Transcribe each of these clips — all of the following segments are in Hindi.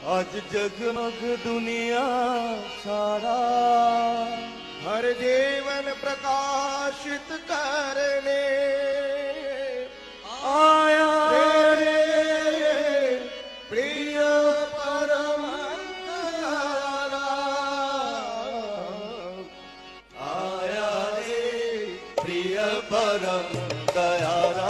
आज जगमग दुनिया सारा, हर जीवन प्रकाशित करने आया रे प्रिय परम दयारा। आया रे प्रिय परम दयारा,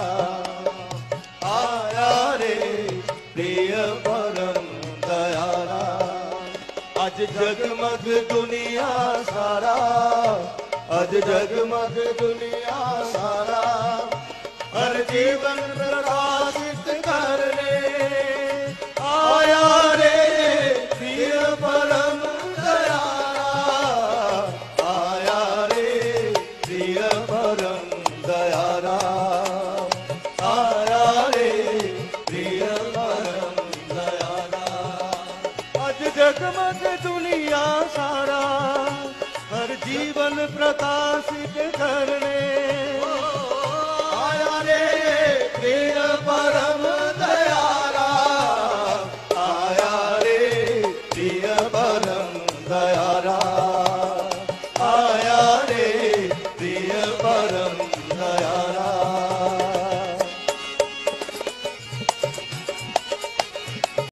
आया रे प्रिय परम दयारा। आज जगमग दुनिया सारा, आज जगमग दुनिया सारा, हर जीवन प्रकाशित करने आया रे प्रिय परम दयारा। आया रे प्रिय परम दयारा, आया रे प्रिय परम दयारा। आज जगमग दुनिया सारा, हर जीवन प्रकाशित करने